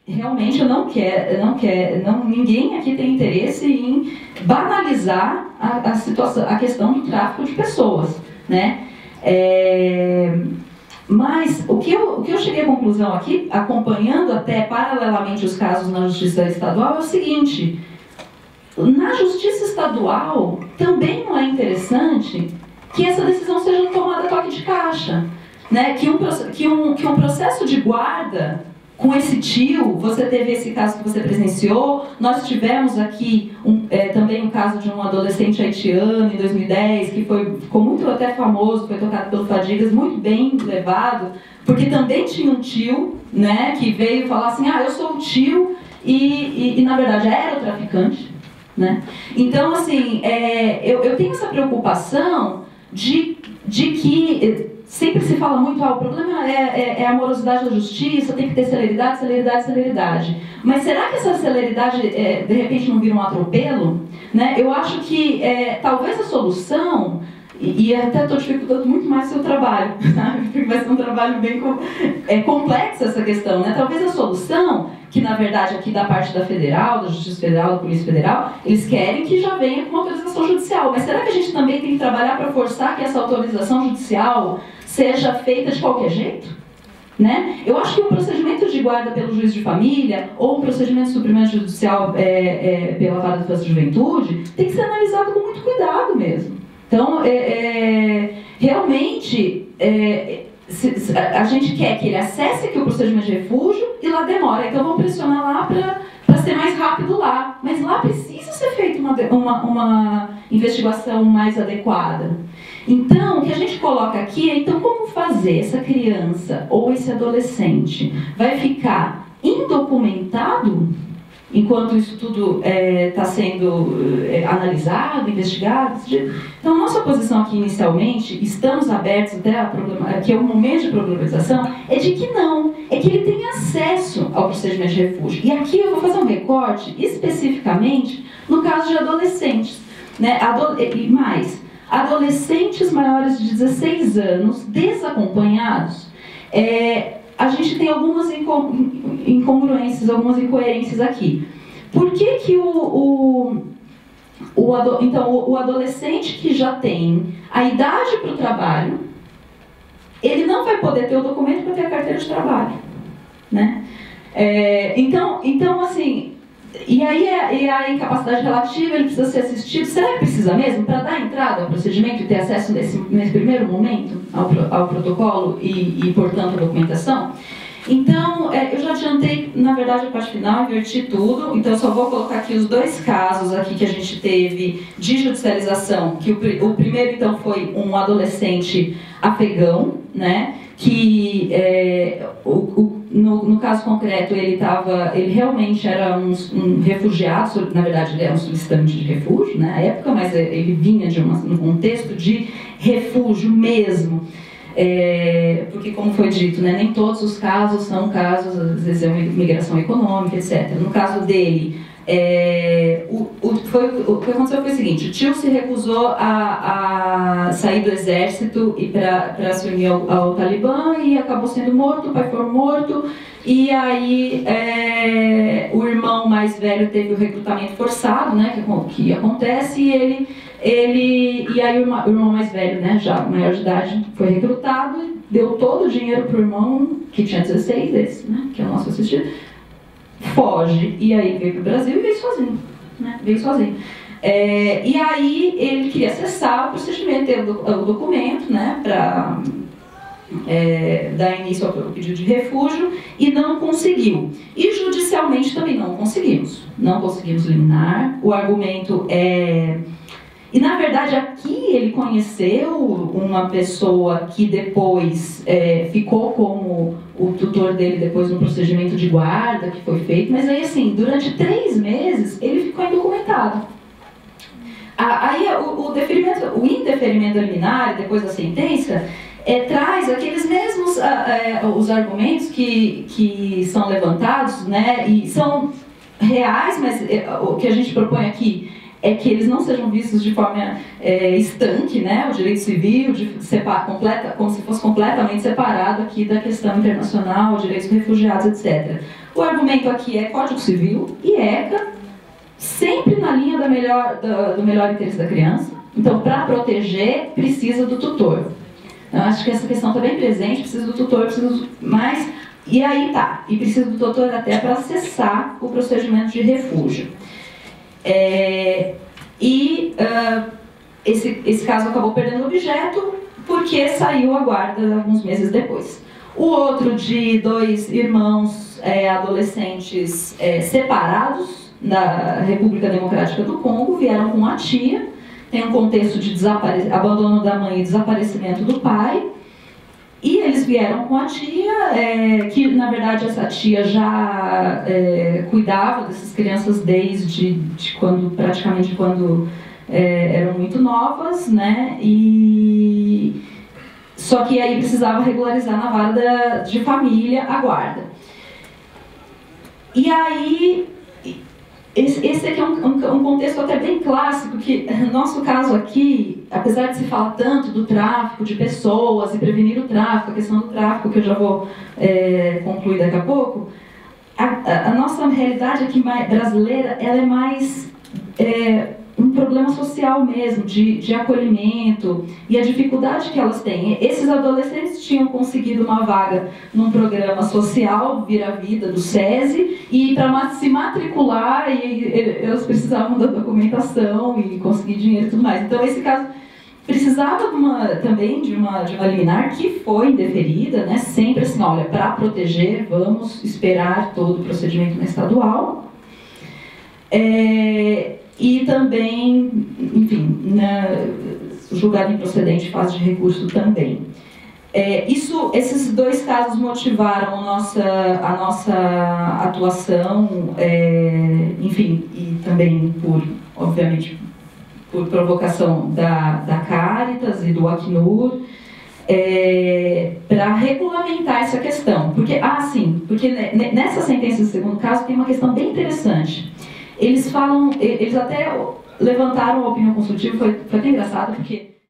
realmente ninguém aqui tem interesse em banalizar a situação, a questão do tráfico de pessoas, né? Mas o que eu cheguei à conclusão aqui, acompanhando até paralelamente os casos na Justiça Estadual, é o seguinte: na Justiça Estadual também não é interessante que essa decisão seja tomada a toque de caixa, né? Que um processo de guarda com esse tio, você teve esse caso que você presenciou, nós tivemos aqui também um caso de um adolescente haitiano em 2010, que ficou muito até famoso, foi tocado pelo Fadigas, muito bem levado, porque também tinha um tio, né, que veio falar assim, eu sou o tio, e na verdade era o traficante, né? Então, assim, eu tenho essa preocupação de que sempre se fala muito, o problema é a morosidade da justiça, tem que ter celeridade, celeridade, celeridade. Mas será que essa celeridade, de repente, não vira um atropelo? Né? Eu acho que talvez a solução, e até estou dificultando muito mais o seu trabalho, sabe? Porque vai ser um trabalho bem complexo essa questão, né? Talvez a solução, que na verdade aqui da parte da Federal, da Justiça Federal, da Polícia Federal, eles querem que já venha com uma autorização judicial. Mas será que a gente também tem que trabalhar para forçar que essa autorização judicial seja feita de qualquer jeito? Né? Eu acho que um procedimento de guarda pelo juiz de família ou um procedimento de suprimento judicial pela vara de infância e juventude tem que ser analisado com muito cuidado mesmo. Então, realmente, a gente quer que ele acesse aqui o procedimento de refúgio e lá demora. Então, vamos pressionar lá para ser mais rápido lá. Mas lá precisa ser feita uma investigação mais adequada. Então, o que a gente coloca aqui é, então, como fazer essa criança ou esse adolescente vai ficar indocumentado enquanto isso tudo está sendo analisado, investigado? Então, a nossa posição aqui inicialmente, estamos abertos até que é um momento de problematização, é de que não, é que ele tem acesso ao procedimento de refúgio. E aqui eu vou fazer um recorte especificamente no caso de adolescentes, né? E mais, adolescentes maiores de 16 anos, desacompanhados, a gente tem algumas incongruências, algumas incoerências aqui. Por que que o adolescente que já tem a idade para o trabalho, ele não vai poder ter o documento para ter a carteira de trabalho, né? Então, assim, e aí a incapacidade relativa, ele precisa ser assistido. Será que precisa mesmo para dar entrada ao procedimento e ter acesso nesse primeiro momento ao protocolo e, portanto, à documentação? Então, eu já adiantei, na verdade, a parte final, inverti tudo. Então, eu só vou colocar aqui os dois casos aqui que a gente teve de judicialização. Que o primeiro, então, foi um adolescente afegão, né? Que no caso concreto ele realmente era um refugiado, na verdade ele era um solicitante de refúgio na época, mas ele vinha de um contexto de refúgio mesmo, porque, como foi dito, né, nem todos os casos são casos, às vezes é uma migração econômica, etc. No caso dele, o que aconteceu foi o seguinte: o tio se recusou a sair do exército e para se unir ao Talibã e acabou sendo morto, o pai foi morto, e aí o irmão mais velho teve o recrutamento forçado, né, que acontece, e aí o irmão mais velho, né, já maior de idade, foi recrutado e deu todo o dinheiro para o irmão, que tinha 16, esse, né, que é o nosso assistido, foge, e aí veio para o Brasil e veio sozinho, né? Veio sozinho. E aí ele queria acessar o procedimento, ter o documento, né, para dar início ao pedido de refúgio, e não conseguiu. E judicialmente também não conseguimos. Não conseguimos liminar. O argumento E, na verdade, aqui ele conheceu uma pessoa que depois ficou como o tutor dele depois no procedimento de guarda que foi feito, mas aí, assim, durante 3 meses ele ficou indocumentado. Aí o indeferimento liminar, depois da sentença, traz aqueles mesmos os argumentos que são levantados, né, e são reais, mas o que a gente propõe aqui é que eles não sejam vistos de forma estanque, né, o direito civil, como se fosse completamente separado aqui da questão internacional, direitos dos refugiados, etc. O argumento aqui é Código Civil e ECA, sempre na linha do melhor interesse da criança. Então, para proteger, precisa do tutor. Eu acho que essa questão está bem presente, precisa do tutor, precisa mais... E aí tá, e precisa do tutor até para acessar o procedimento de refúgio. Esse caso acabou perdendo objeto porque saiu a guarda alguns meses depois. O outro de 2 irmãos adolescentes separados da República Democrática do Congo, vieram com a tia, tem um contexto de abandono da mãe e desaparecimento do pai, e eles vieram com a tia, que na verdade essa tia já cuidava dessas crianças desde praticamente quando eram muito novas, né? Só que aí precisava regularizar na vara de família a guarda. E aí, esse aqui é um contexto até bem clássico, que no nosso caso aqui, apesar de se falar tanto do tráfico de pessoas e prevenir o tráfico, a questão do tráfico que eu já vou concluir daqui a pouco, a nossa realidade aqui brasileira, ela é mais um problema social mesmo, de acolhimento e a dificuldade que elas têm. Esses adolescentes tinham conseguido uma vaga num programa social, Vira Vida, do SESI, e para se matricular, eles precisavam da documentação e conseguir dinheiro e tudo mais. Então, esse caso precisava também de uma liminar que foi indeferida, né? Sempre assim, olha, para proteger, vamos esperar todo o procedimento na estadual. E também, enfim, julgado improcedente, fase de recurso também. Esses 2 casos motivaram a nossa atuação, enfim, e também obviamente, por provocação da Caritas e do Acnur, para regulamentar essa questão. Porque nessa sentença do segundo caso tem uma questão bem interessante. Eles até levantaram a opinião consultiva, foi até engraçado, porque